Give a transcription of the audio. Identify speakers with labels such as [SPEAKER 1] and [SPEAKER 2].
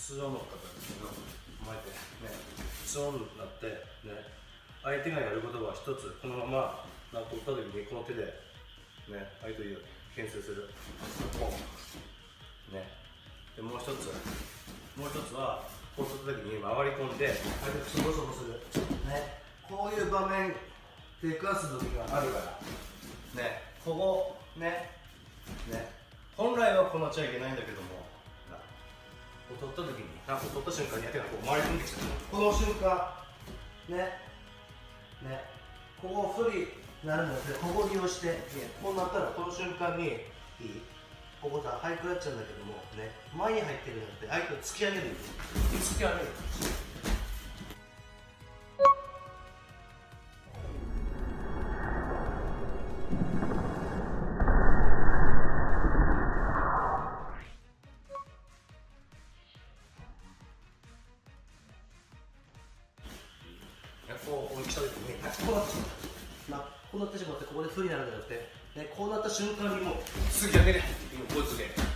[SPEAKER 1] 2オンの方ですけど、巻いてね、2オンになってね、相手がやることは一つ、このまま取った時にこの手でね、相手を牽制する。ね。でもう一つはこう取った時に回り込んで相手をそぼそぼする。ね。こういう場面出くわす時があるからね、ここね、本来はこうなっちゃいけないんだけども、こう取った時に、取った瞬間に相手がこう回り込んできた。この瞬間ここ不利になるんだけど、ここを利用して、こうなったらこの瞬間にここさ、早くなっちゃうんだけどもね、前に入ってるんじゃなくて相手を突き上げる。突き上げる。こう来た時に、こうなってしまう。こうなってしまって、ここで不利になるんじゃなくて、こうなった瞬間にもう突き上げる。こう突き上げる。